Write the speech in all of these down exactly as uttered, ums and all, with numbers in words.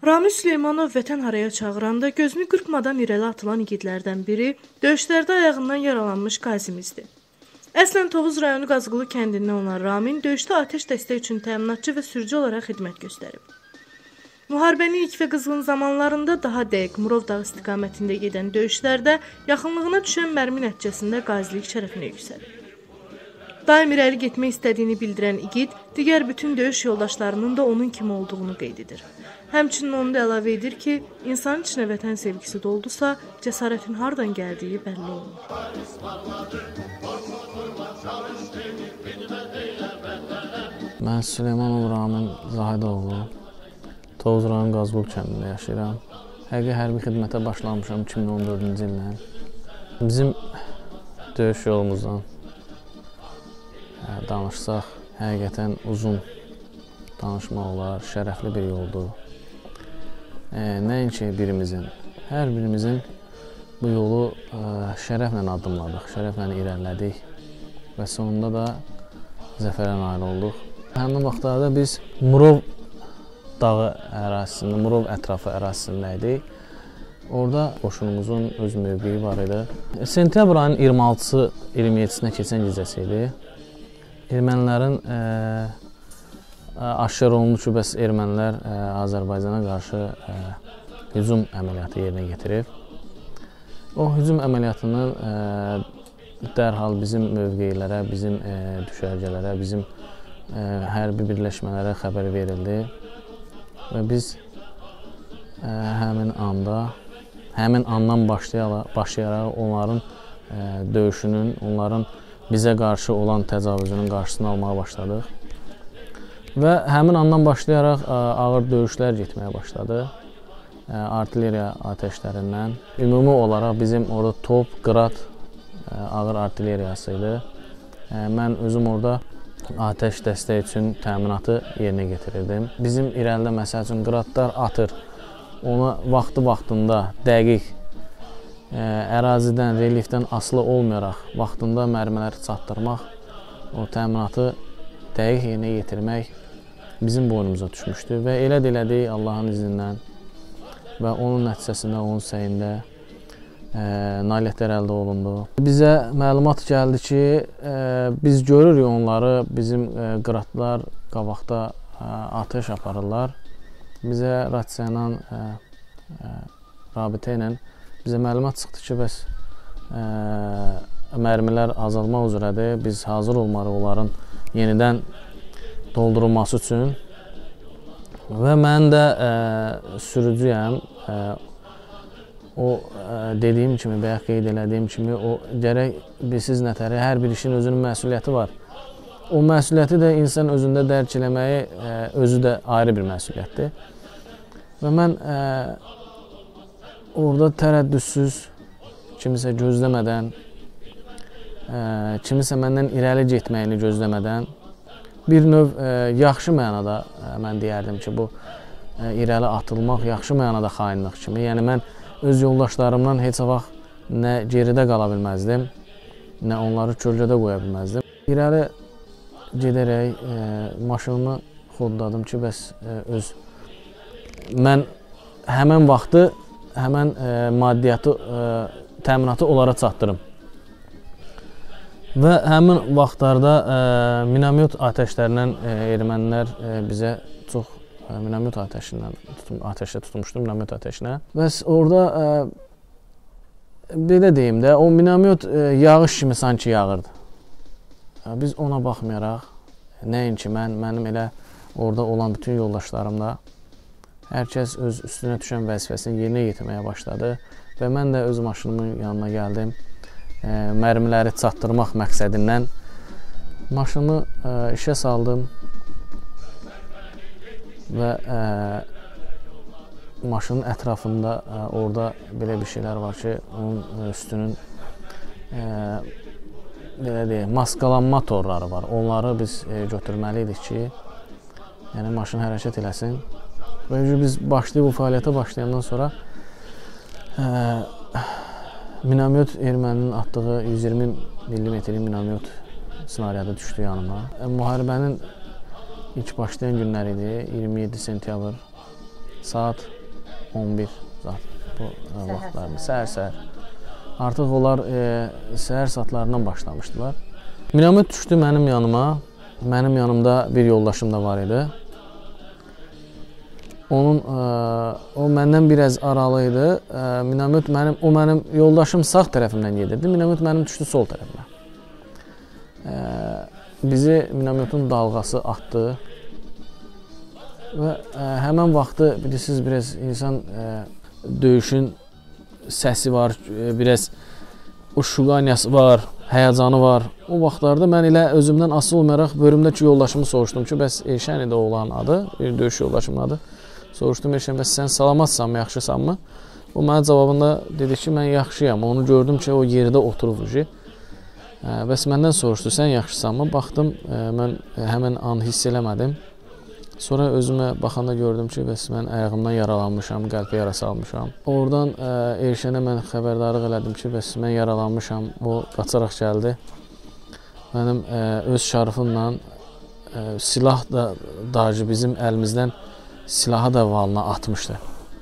Ramil Süleymanov vətən haraya çağıranda gözünü qırpmadan irəli atılan igidlərdən biri döyüşlərdə ayağından yaralanmış qazimizdir. Əslən Tovuz rayonu Qazqılı kəndindən olan Ramil döyüşdə atəş dəstək üçün təminatçı və sürücü olaraq xidmət göstərib. Müharibənin ilk və qızğın zamanlarında daha dəqiq Murov dağı istiqamətində gedən döyüşlərdə yaxınlığına düşən mərmi nəticəsində qazilik şərəfinə yüksəlib. Daim irəli getmək istədiyini bildirən igid, digər bütün döyüş yoldaşlarının da onun kimi olduğunu qeyd edir. Həmçinin onu da əlavə edir ki, insanın içinə vətən sevgisi doldusa, cəsarətin hardan gəldiyi bəlli olmur. Mən Süleymanov Ramil Zahidoğlu, Tovuz rayon Qazqıl kəndində yaşayıram. Həqiqi hərbi xidmətə başlamışam iki min on dördüncü ildən. Bizim döyüş yolumuzdan danışsaq, həqiqətən uzun danışmaq olar, şərəfli bir yoldur. Nəinki birimizin, hər birimizin bu yolu şərəflə addımladıq, şərəflə irəlilədik və sonunda da zəfərə nail olduq. Həmin vaxtlarda biz Murov dağı ərazisində, Murov ətrafı ərazisində idik. Orada qoşunumuzun öz mövqeyi var idi. Sentyabr ayının iyirmi altısı iyirmi yeddisinə keçən gecəsi idi. Ermənilərin ə, aşkar olunmuş ki, bəs ermənilər ə, Azərbaycana qarşı ə, hücum əməliyyatı yerinə getirib. O hücum əməliyyatının ə, dərhal bizim mövqelərə, bizim ə, düşərgələrə, bizim ə, hərbi birləşmələrə xəbər verildi. Və biz ə, həmin anda, həmin andan başlayaraq, başlayaraq onların ə, döyüşünün, onların bizə qarşı olan təcavüzünün qarşısını almağa başladıq. Və həmin andan başlayaraq ə, ağır döyüşlər getməyə başladı. Ə, artilleriya atəşlərindən. Ümumi olaraq bizim orada top, qırat ə, ağır artilleriyası idi. Ə, mən özüm orada atəş dəstək üçün təminatı yerinə getirirdim. Bizim irəlidə məsəl üçün qıratlar atır. Ona vaxtı-vaxtında dəqiq ərazidən, reliefdən asılı olmayaraq vaxtında mərmiləri çatdırmaq, o təminatı dəqiq yerinə yetirmək bizim boynumuza düşmüşdü və elə də elədik Allahın izindən və onun nəticəsində, onun səyində e, nailiyyətlər əldə olundu. Bizə məlumat gəldi ki, e, biz görürük onları, bizim e, qıratlar qabaqda e, atəş aparırlar. Bizə rasiyadan e, e, rabitə ilə bizə məlumat çıxdı ki, bəs ə, mərmilər azalmaq üzrədir. Biz hazır olmalıyıq onların yenidən doldurulması üçün. Və mən də ə, sürücüyəm. Ə, o ə, dediyim kimi, və ya qeyd elədiyim kimi, o gərək bilsiz nətəri, hər bir işin özünün məsuliyyəti var. O məsuliyyəti də insan özündə dərk eləməyi, ə, özü də ayrı bir məsuliyyətdir. Və mən ə, orada tərəddüdsüz, kimisə gözləmədən, ə, kimisə məndən irəli getməyini gözləmədən, bir növ ə, yaxşı mənada ə, mən deyərdim ki, bu ə, irəli atılmaq yaxşı mənada xainlik kimi. Yəni, mən öz yoldaşlarımdan heç vaxt nə geridə qala bilməzdim, nə onları kölgədə qoya bilməzdim. İrəli gedərək ə, maşınımı xodladım ki, bəs ə, öz mən həmən vaxtı həmən ə, maddiyyatı, ə, təminatı onlara çatdırım. Və həmin vaxtlarda ə, minamyot atəşlərindən ə, ermənilər ə, bizə çox ə, minamyot atəşindən tutum, atəşlə tutmuşdu, minamyot atəşinə. Bəs orada ə, belə deyim də, o minamyot ə, yağış kimi sanki yağırdı. Ə, biz ona baxmayaraq, nəinki mən, mənim elə orada olan bütün yoldaşlarım da hər kəs öz üstünə düşən vəzifəsini yerinə yetirməyə başladı və mən də öz maşınımın yanına gəldim. E, mərmiləri çatdırmaq məqsədindən maşınımı e, işə saldım və e, maşının ətrafında e, orada belə bir şeylər var ki, onun üstünün e, belə deyək, maskalanma torları var. Onları biz e, götürməliydik ki, yəni maşın hərəkət eləsin. Və biz başlayıb bu fəaliyyətə başlayandan sonra ə, minamyot erməninin atdığı yüz iyirmi millimetrlik minamyot snaryadı düşdü yanıma. Müharibənin ilk başlayan günlər idi, iyirmi yeddi sentyabr saat on bir zat bu vaxtlarda, səhər-səhər. Artıq onlar e, səhər saatlarından başlamışdılar. Minomyot düşdü mənim yanıma. Mənim yanımda bir yoldaşım da var idi. Onun, e, o məndən biraz aralı idi. E, minomyot mənim, o mənim yoldaşım sağ tərəfimdən gedirdi. Minomyot mənim düşdü sol tərəfimə. E, bizi minomyotun dalğası atdı. Və e, həmən vaxtı bilirsiniz, biraz insan e, döyüşün səsi var, e, biraz o şuqanyası var, həyəcanı var. O vaxtlarda mən elə özümdən asılı olmayaraq bölümdəki yoldaşımı soruşdum ki, bəs Elşən idi oğlan adı, bir döyüş yoldaşımın adı. Soruşdum, Elşən, bəs sən salamatsanmı, yaxşısanmı? O mənə cavabında dedi ki, mən yaxşıyam. Onu gördüm ki, o yerdə oturub ucu. Bəs məndən soruşdu, sən yaxşısanmı? Baxdım, mən həmən an hiss eləmədim. Sonra özümə baxanda gördüm ki, bəs mən ayağımdan yaralanmışam, qəlbə yarası almışam. Oradan Elşənə mən xəbərdarlıq elədim ki, bəs mən yaralanmışam. O qaçaraq gəldi. Mənim ə, öz şarfımla ə, silah da dacı bizim əlimizdən silahı da valına atmışdı.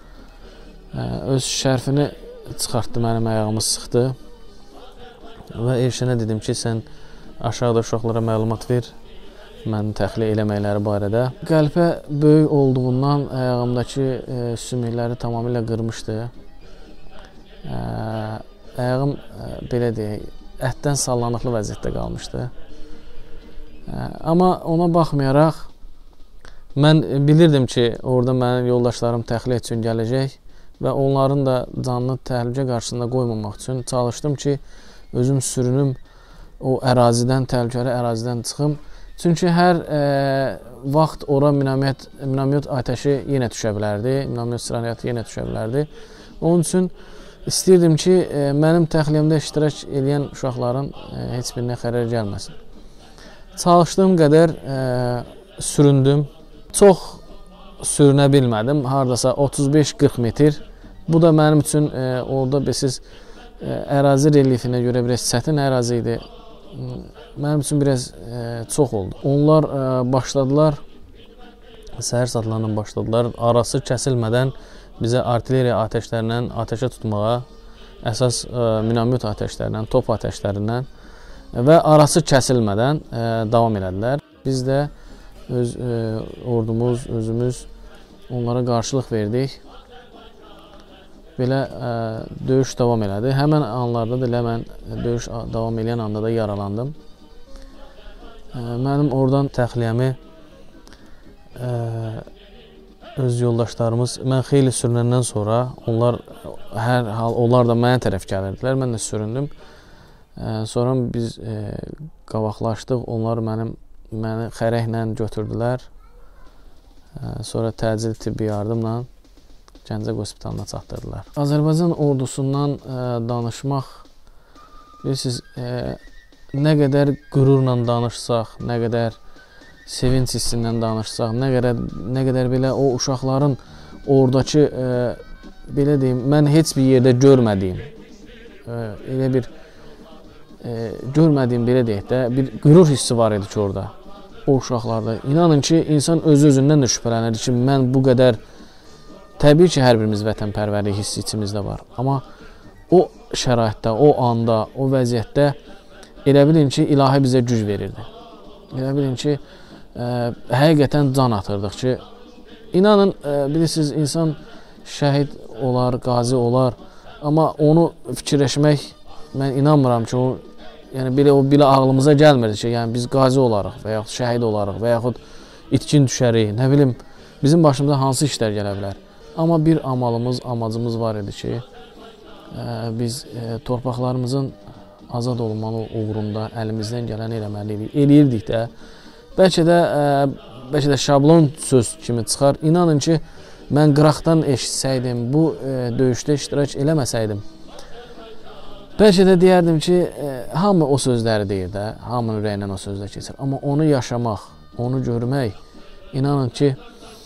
Ə, öz şərfini çıxartdı, mənim ayağımı sıxdı. Və Elşənə dedim ki, sən aşağıda uşaqlara məlumat ver. Məni təxliyə eləməkləri barədə. Qəlpə böyük olduğundan ayağımdakı e, sümükləri tamamilə qırmışdı. E, ayağım e, belə deyək, ətdən sallanıqlı vəziyyətdə qalmışdı. E, amma ona baxmayaraq, mən bilirdim ki, orada mənim yoldaşlarım təxliyə üçün gələcək və onların da canını təhlükə qarşısında qoymamaq üçün çalışdım ki, özüm sürünüm o ərazidən, təhlükəli ərazidən çıxım. Çünki hər e, vaxt ora minomyot, minomyot atəşi yenə düşə bilərdi, minomyot silahlı yenə düşə bilərdi. Onun üçün istəyirdim ki, e, mənim təxliyəmdə iştirak edən uşaqların e, heç birinə xərər gəlməsin. Çalışdığım qədər e, süründüm. Çox sürünə bilmədim, hardasa otuz beş qırx metr. Bu da mənim üçün e, orada siz e, ərazi relyefinə görə biraz çətin ərazi idi. Mənim üçün biraz e, çox oldu. Onlar e, başladılar, səhər saatlarından başladılar, arası kəsilmədən bizə artilleriya atəşlərindən atəşə tutmağa, əsas e, minomyot atəşlərindən, top atəşlərindən və arası kəsilmədən e, davam elədilər. Biz də öz e, ordumuz, özümüz onlara qarşılıq verdik. Belə ə, döyüş davam elədi. Həmən anlarda da elə mən döyüş davam edən anda da yaralandım. Ə, mənim oradan təxliyəmi ə, öz yoldaşlarımız, mən xeyli sürünəndən sonra onlar hər hal onlar da mənə tərəf gəlirdilər. Mən də süründüm. Ə, sonra biz ə, qabaqlaşdıq. Onlar mənim məni xərəklə götürdülər. Ə, sonra təcili tibbi yardımla Gəncə hospitalına çatdırdılar. Azərbaycan ordusundan ə, danışmaq, bilirsiniz, ə, nə qədər qürurla danışsaq, nə qədər sevinç hissindən danışsaq, nə qədər, nə qədər belə o uşaqların oradakı, ə, belə deyim, mən heç bir yerdə görmədiyim, ə, elə bir ə, görmədiyim, belə deyək də, bir qürur hissi var idi ki, orada, o uşaqlarda. İnanın ki, insan öz-özündən də şübhələnir ki, mən bu qədər. Təbii ki, hər birimiz vətənpərvərlik hissi içimizdə var. Amma o şəraitdə, o anda, o vəziyyətdə elə bilin ki, ilahi bizə güc verirdi. Elə bilin ki, ə, həqiqətən can atırdıq ki, inanın, ə, bilirsiniz, insan şəhid olar, qazi olar, amma onu fikirləşmək, mən inanmıram ki, o, yəni, belə, o, belə ağlımıza gəlmirdi ki, yəni, biz qazi olarıq və yaxud şəhid olarıq və yaxud itkin düşərik, nə bilim, bizim başımıza hansı işlər gələ bilər. Amma bir amalımız, amacımız var idi ki, ə, biz ə, torpaqlarımızın azad olmalı uğrunda əlimizdən gələni eləməliydik, eləyirdik də. Bəlkə də, ə, bəlkə də şablon söz kimi çıxar. İnanın ki, mən qıraqdan eşitsəydim, bu ə, döyüşdə iştirak eləməsəydim, bəlkə də deyərdim ki, ə, hamı o sözləri deyir də, hamının ürəyindən o sözlər keçir. Amma onu yaşamaq, onu görmək, inanın ki,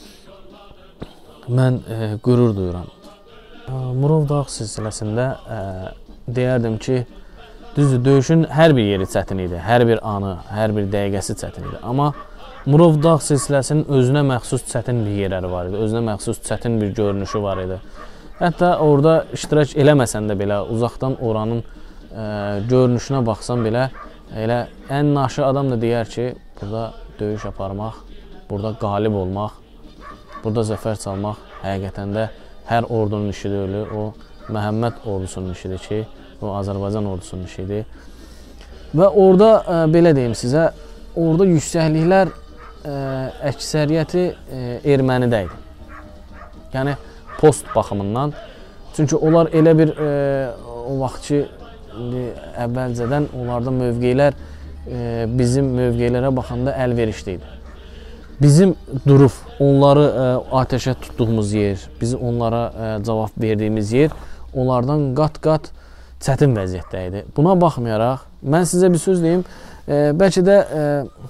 mən e, qürur duyuram. Murov dağ silsiləsində e, deyərdim ki, düzdür, döyüşün hər bir yeri çətin idi, hər bir anı, hər bir dəqiqəsi çətin idi. Amma Murov dağ silsiləsinin özünə məxsus çətin bir yerləri var idi, özünə məxsus çətin bir görünüşü var idi. Hətta orada iştirak eləməsən də belə, uzaqdan oranın ə, görünüşünə baxsan belə, elə ən naşı adam da deyər ki, burada döyüş aparmaq, burada qalib olmaq, burada zəfər çalmaq həqiqətən də hər ordunun işi deyil, o Məhəmməd ordusunun işidir ki, o Azərbaycan ordusunun işidir. Və orada ə, belə deyim sizə, orada yüksəkliklər ə, əksəriyyəti ə, ermənidə idi. Yəni post baxımından. Çünki onlar elə bir ə, o vaxt ki, əvvəlcədən onlarda mövqeylər ə, bizim mövqeylərə baxanda əlverişli idi. Bizim durub onları ə, atəşə tutduğumuz yer, biz onlara ə, cavab verdiyimiz yer onlardan qat-qat çətin vəziyyətdə idi. Buna baxmayaraq, mən sizə bir söz deyim, e, bəlkə də e,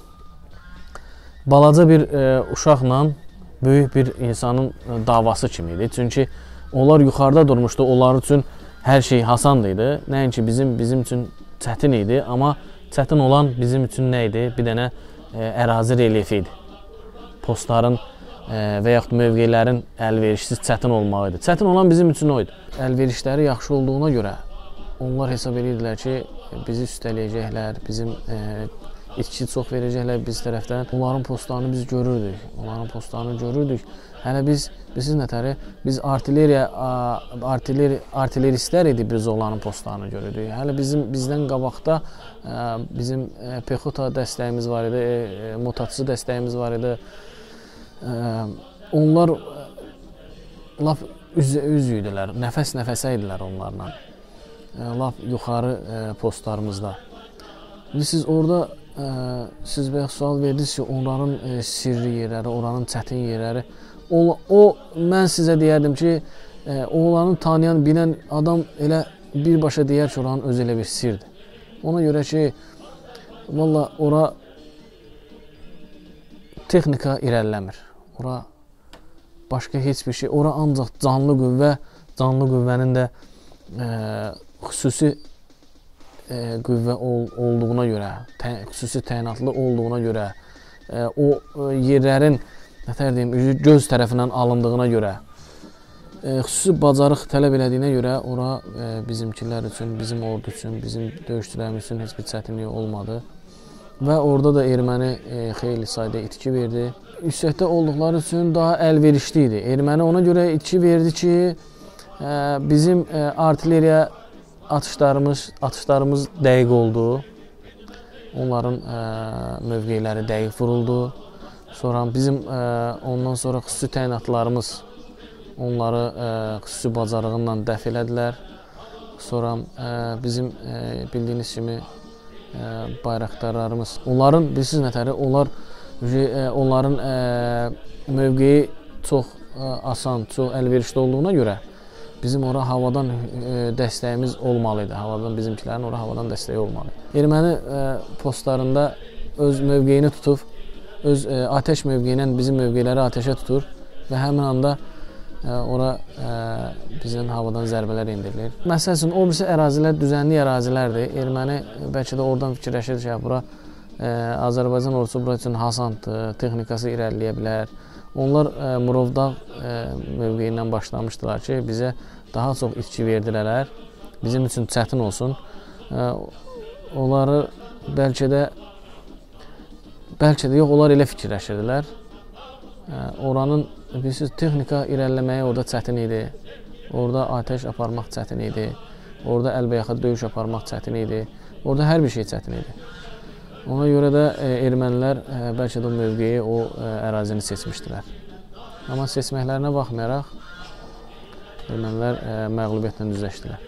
balaca bir e, uşaqla böyük bir insanın davası kimi idi. Çünki onlar yuxarıda durmuşdu, onlar üçün hər şey hasandı. Nəinki bizim, bizim üçün çətin idi, amma çətin olan bizim üçün nə idi? Bir dənə e, ərazi relyefi idi. Postların e, və yaxud mövqeylərin əlverişsiz çətin olmağı idi. Çətin olan bizim üçün o idi. Əlverişləri yaxşı olduğuna görə onlar hesab edirdilər ki, bizi üstələyəcəklər, bizim e, içki çox verəcəklər biz tərəfdən. Onların postlarını biz görürdük, onların postlarını görürdük. Hələ biz, biz nətəri, biz artilleriya, artilleri, artilleristlər idi, biz onların postlarını görürdük. Hələ bizim, bizdən qabaqda e, bizim e, pexota dəstəyimiz var idi, e, motatçı dəstəyimiz var idi. E, onlar laf üz, üz idilər, nəfəs-nəfəsə idilər onlarla. Lap yuxarı e, postlarımızda. Siz orada e, siz bəyək sual verdiniz ki, onların e, sirri yerləri, oranın çətin yerləri. O, o mən sizə deyərdim ki, e, onların tanıyan, bilən adam elə birbaşa deyər ki, oranın özü elə bir sirdir. Ona görə ki, valla ora texnika irəliləmir. Ora başqa heç bir şey, ora ancaq canlı qüvvə, canlı qüvvənin də e, xüsusi e, qüvvə ol, olduğuna görə, tə, xüsusi təyinatlı olduğuna görə, e, o e, yerlərin nətər deyim, göz tərəfindən alındığına görə, e, xüsusi bacarıq tələb elədiyinə görə ora e, bizimkilər üçün, bizim ordu üçün, bizim döyüşçülərimiz üçün heç bir çətinlik olmadı. Və orada da erməni e, xeyli sayda itki verdi. Yüksəkdə olduqları üçün daha əlverişli idi. Erməni ona görə itki verdi ki, e, bizim e, artilleriya atışlarımız, atışlarımız dəqiq oldu. Onların ə, mövqeyləri dəqiq vuruldu. Sonra bizim ə, ondan sonra xüsusi təyinatlarımız onları ə, xüsusi bacarığıyla dəf elədilər. Sonra ə, bizim ə, bildiyiniz kimi ə, bayraqdarlarımız, onların bilirsiniz nətəri, onlar ə, onların ə, mövqeyi çox ə, asan, çox əlverişli olduğuna görə bizim ora havadan e, dəstəyimiz olmalı idi. Havadan bizimkilərin ora havadan dəstəyi olmalı idi. Erməni e, postlarında öz mövqeyini tutub, öz e, atəş mövqeyi ilə bizim mövqeyləri atəşə tutur və həmin anda e, ora e, bizim havadan zərbələr indirilir. Məsəl üçün, o birisi ərazilər düzənli ərazilərdir. Erməni bəlkə də oradan fikirləşir ki, bura e, Azərbaycan ordusu bura üçün hasantdır, texnikası irəliləyə bilər. Onlar e, Murov dağ e, mövqeyindən başlamışdılar ki, bizə daha çox itki verdilər, bizim üçün çətin olsun. E, onları bəlkə də, bəlkə də yox, onlar elə fikirləşirdilər. E, oranın, bilirsiniz, texnika irəliləməyi orada çətin idi, orada atəş aparmaq çətin idi, orada əlbəyaxa döyüş aparmaq çətin idi, orada hər bir şey çətin idi. Ona görə də e, ermənilər e, bəlkə də o mövqeyi, o e, ərazini seçmişdilər. Amma seçməklərinə baxmayaraq ermənilər e, məğlubiyyətlə üzləşdilər.